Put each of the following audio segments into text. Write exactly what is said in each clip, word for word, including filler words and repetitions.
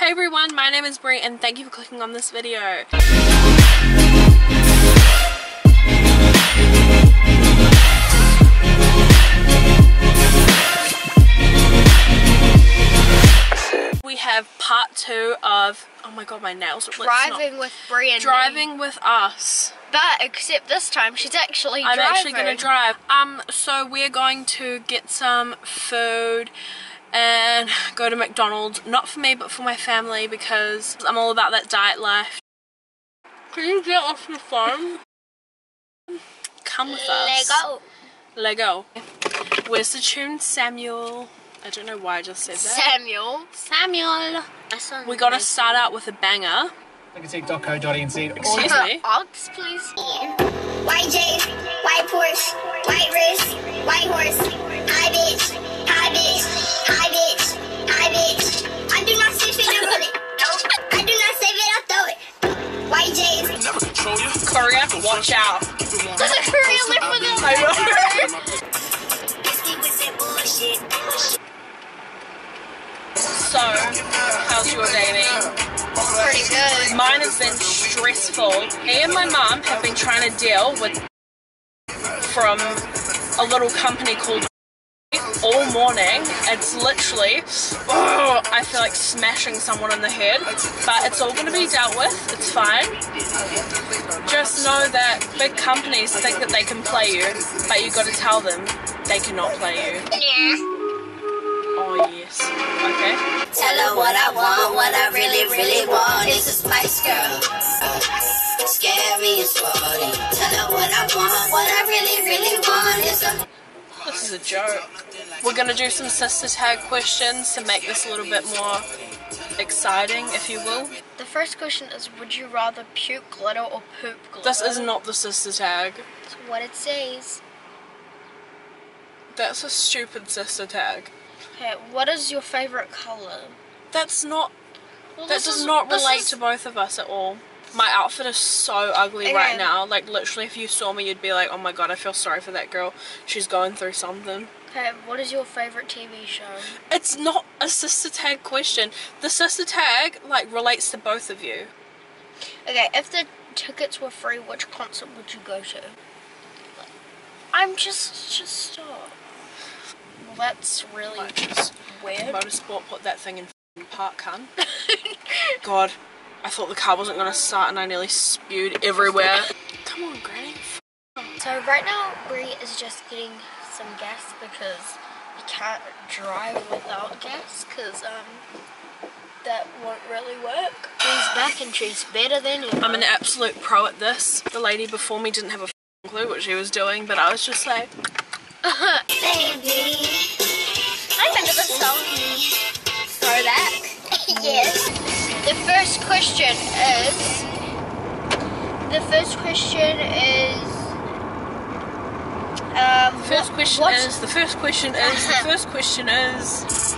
Hey everyone, my name is Brie and thank you for clicking on this video. We have part two of, oh my god, my nails are Driving not, with Brie and Driving me. with us. But except this time she's actually I'm driving. actually going to drive. Um, so we're going to get some food and go to McDonald's. Not for me, but for my family because I'm all about that diet life. Can you get off your phone? Come with us. Lego. Lego. Where's the tune, Samuel? I don't know why I just said that. Samuel. Samuel. We got to start out with a banger. I can see dot co dot N Z. Excuse me. Ox, please. White J, white Porsche, white wrist, white horse. Hi bitch, hi bitch, hi bitch, hi bitch. I do not save it, I put it. I do not save it, I throw it. White J's. Never control you. Korea, watch out. Does a Korea live with us? I know. So, how's your day been? Pretty good. Mine has been stressful. Me and my mum have been trying to deal with from a little company called all morning. It's literally, oh, I feel like smashing someone in the head, but it's all going to be dealt with. It's fine. Just know that big companies think that they can play you, but you got to tell them they cannot play you. Yeah. Oh yes. Okay. Tell her what I want, what I really, really want is a Spice Girl. Scary and sporty. Tell her what I want, what I really, really want is a... This is a joke. We're going to do some sister tag questions to make this a little bit more exciting, if you will. The first question is, would you rather puke glitter or poop glitter? This is not the sister tag. That's what it says. That's a stupid sister tag. Okay, what is your favourite colour? That's not... Well, That this does is- not this relate is- to both of us at all. My outfit is so ugly Okay. right now. Like, literally, if you saw me, you'd be like, oh my god, I feel sorry for that girl. She's going through something. Okay, what is your favourite T V show? It's not a sister tag question. The sister tag, like, relates to both of you. Okay, if the tickets were free, which concert would you go to? I'm just, just stop. Well, that's really Like, just weird. Motorsport put that thing in f***ing park, hun. God, I thought the car wasn't going to start and I nearly spewed everywhere. Come on, Granny. So right now, Brie is just getting some gas because you can't drive without gas because um that won't really work. She's back and she's better than you. I'm an absolute pro at this. The lady before me didn't have a f***ing clue what she was doing, but I was just like... Baby. I remember the song. Throwback. Yes. The first question is. The first question is. Um. First what- question what- is... The first question is... The first question is...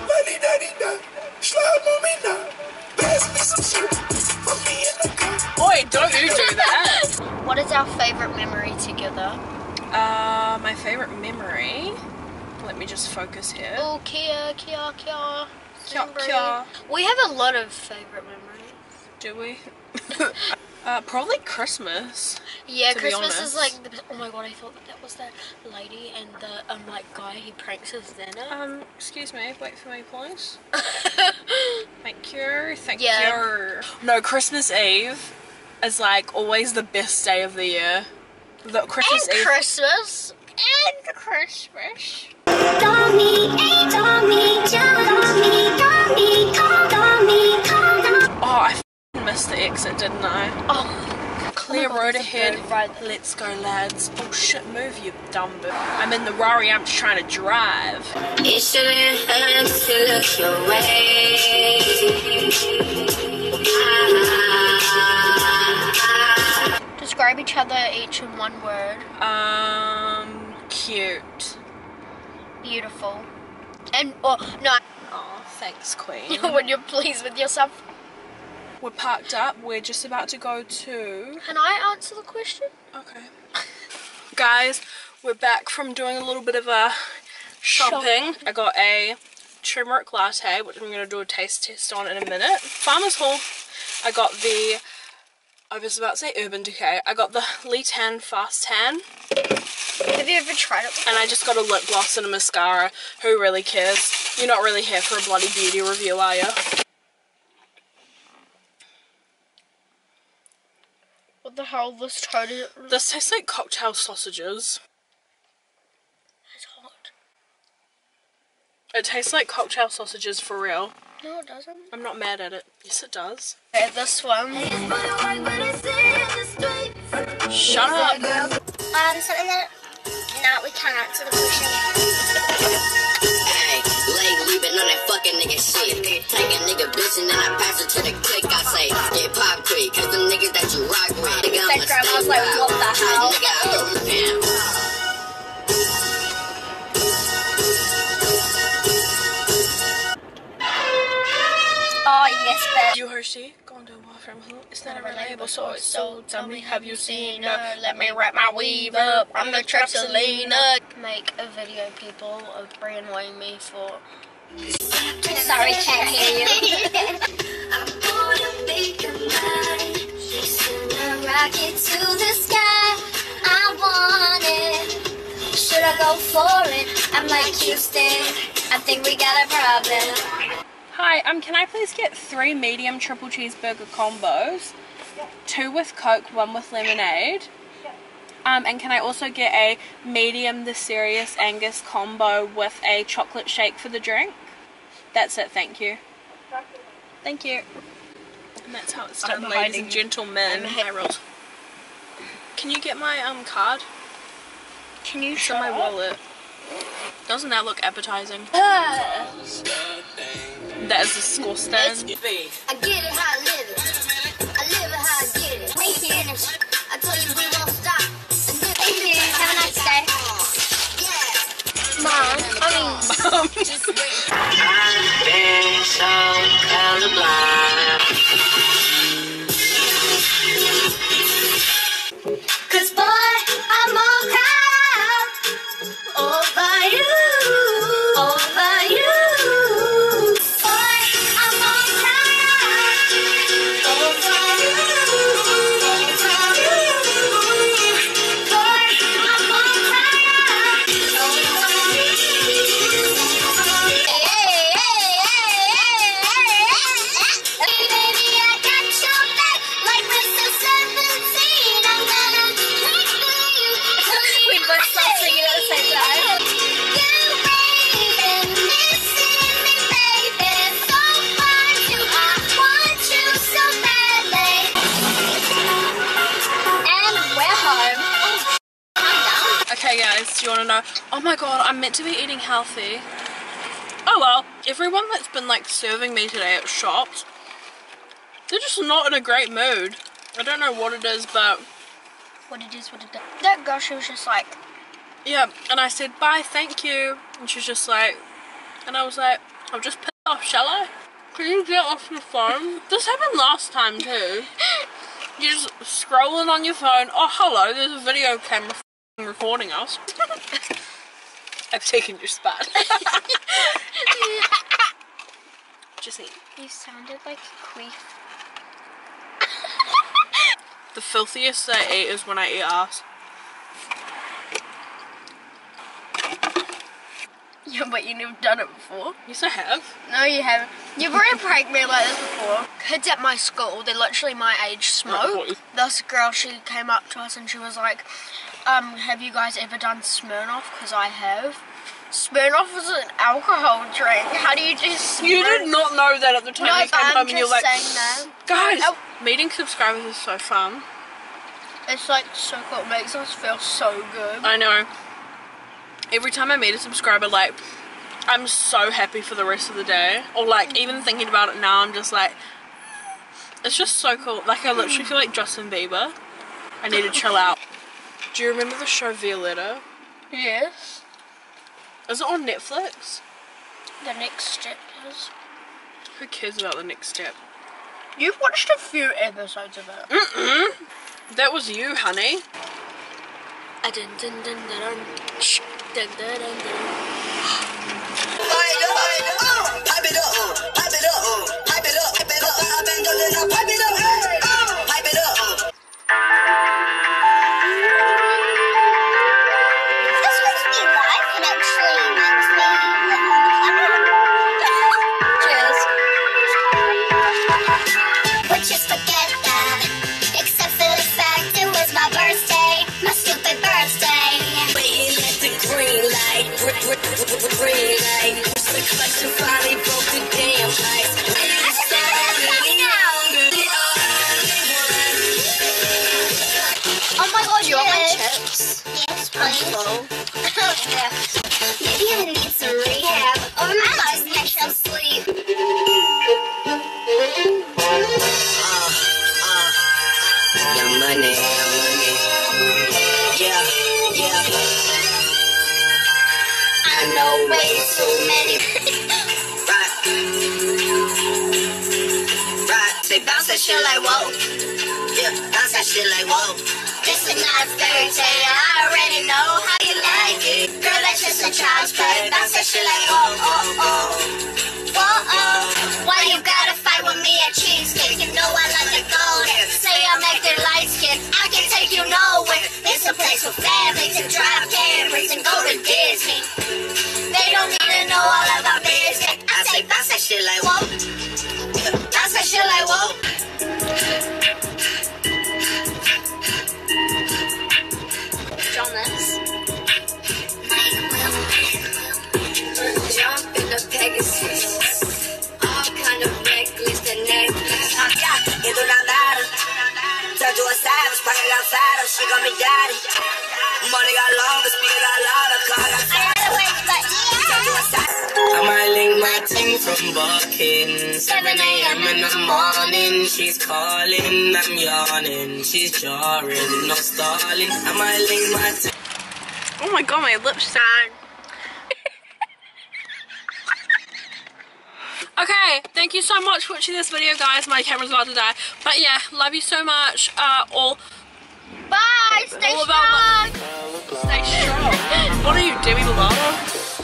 Oi, don't you do that! What is our favourite memory together? Uh, my favourite memory... Let me just focus here. Oh, Kia, Kia, Kia. Kia, Brie. Kia. We have a lot of favourite memories. Do we? uh, probably Christmas. Yeah, To be Christmas honest. is like the, oh my god, I thought that, that was that lady and the um like guy he pranks his dinner. Um, excuse me, wait for me please. Thank you, thank Yeah. you. No, Christmas Eve is like always the best day of the year. The Christmas and Eve. Christmas and Christmas. Call me, hey, call me, call me, call me, call, call me, call, call. Oh, I f***ing missed the exit, didn't I? Oh, Clear oh my God, road it's a ahead. bird right there. Let's go, lads. Oh shit, move you dumb bitch. I'm in the Rari. I'm just trying to drive. It shouldn't hurt to look your way. Describe each other each in one word. Um, cute. Beautiful. And oh no, Oh, thanks, Queen. when you're pleased with yourself. We're parked up. We're just about to go to... Can I answer the question? Okay. Guys, we're back from doing a little bit of a shopping. I got a turmeric latte, which I'm going to do a taste test on in a minute. Farmer's Hall, I got the, I was about to say Urban Decay, I got the Lee Tan Fast Tan. Have you ever tried it before? And I just got a lip gloss and a mascara. Who really cares? You're not really here for a bloody beauty review, are you? What the hell? This totally... This tastes like cocktail sausages. It's hot. It tastes like cocktail sausages for real. No, it doesn't. I'm not mad at it. Yes, it does. Okay, this one. Shut up. Um, something that now we can't answer the question. Hey, lately been on that fucking nigga shit. Take a nigga bitch and then I pass it to the click. I say, get pop quick, cause the niggas that you rock with. Nigga, I'm a grandma's like, what the hell? Nigga, I don't repent. Oh, yes, bitch. You heard she gone to war from who? It's not a reliable source, so tell me, have you seen her? Let me wrap my weave up. I'm the trap Selena. Make a video, people, of Brie annoying me for... Sorry, can't hear you. I'm gonna make a mind. Chasing a rocket to the sky. I want it. Should I go for it? I'm like Houston. I think we got a problem. Hi, um, can I please get three medium triple cheeseburger combos? Two with Coke, one with lemonade. Um, and can I also get a medium The Serious Angus combo with a chocolate shake for the drink? That's it, thank you. Thank you. And that's how it's done, I'm ladies hiding. and gentlemen. Hi, Rose. Can you get my um card? Can you It's in shut my up? wallet. Doesn't that look appetizing? Ah. That is disgusting. I get it how I live it. I live it how I get it. We finish. I told you we won't stop. Thank you. Have a nice day. Mom, I mean... I've been so colorblind. Cause boy, I'm all caught up over you, over you. Boy, I'm all caught up over you, over you. Boy, I'm all caught up over you. Hey, hey, hey, hey, hey, hey, baby, I got your back like we're so seventeen. I'm gonna make you. We both start singing at the same time. You, baby, missing me, baby, so hard to. I want you so badly. And we're home. Okay guys, do you want to know? Oh my god, I'm meant to be eating healthy. Oh well, everyone that's been like serving me today at shops, they're just not in a great mood. I don't know what it is, but What it is, what it does. That girl, she was just like... yeah, and I said bye, thank you, and she's just like, and I was like, I'll just piss off, shall I? Can you get off your phone? This happened last time too. You're just scrolling on your phone, oh hello, there's a video camera f***ing recording us. I've taken your spot. Just eat. You sounded like a queef. The filthiest I eat is when I eat ass. Yeah, but you never done it before. Yes, I have. No, you haven't. You've already pranked me like this before. Kids at my school, they're literally my age, smoke. This girl, she came up to us and she was like, um, have you guys ever done Smirnoff? Because I have. Smirnoff is an alcohol drink. How do you do Smirnoff? You did not know that at the time No, you but came I'm home and you're just like, saying that. guys, Oh. meeting subscribers is so fun. It's like so cool. It makes us feel so good. I know. Every time I meet a subscriber, like, I'm so happy for the rest of the day. Or like, even thinking about it now, I'm just like, it's just so cool. Like, I literally feel like Justin Bieber. I need to chill out. Do you remember the show Violetta? Yes. Is it on Netflix? The next step is... Who cares about the next step? You've watched a few episodes of it. Mm-mm. That was you, honey. Dun, dun, dun, dun, dun. Shh. Dun, dun, dun, dun. Oh, pipe it up, uh, pipe it up, pipe it up, pipe it up, pipe it up, uh, pipe it up. Uh. This makes me laugh and actually makes me Cheers. but just forget that. Except for the fact it was my birthday, my stupid birthday. Waiting at the green light, gr- gr- gr- green light. Push the clutch and finally broke the damn lights. I just said that now. Oh my god, you want my Yes. chips? Yes, please. Oh. Yeah. Maybe I need some rehab, or I lost natural sleep. Young money, young money. Yeah, yeah. I know way too many. Right. Right. They bounce that shit like whoa. Yeah, bounce that shit like whoa. This is not a fairy tale. I already know how you like it. Girl, that's just a child's play. Bounce that shit like oh oh oh. Whoa oh. Why you gotta fight with me at cheesecake? You know I like to go there. Say I'm acting light skinned. I can take you nowhere. It's a place for families to drive cameras and go to Disney. They don't need to know all about business. I say bounce that shit like whoa. Bounce that shit like whoa. Jonas. Jump in the Pegasus. All kind of reckless and necklace. Yeah, it do not matter. Tell you a savage, pocket got fatter. She got me daddy. Money got longer, speaker got louder. Car got fatter. Tell you a savage. I might link my team from Bucking. seven a m in the morning. She's calling, I'm yawning. She's jarring, no stalling. I might link my team. Oh my god, my lips shine. Okay, thank you so much for watching this video, guys. My camera's about to die. But yeah, love you so much. Uh, all, Bye. Stay all strong. about stay strong. What are you, Demi Lovato?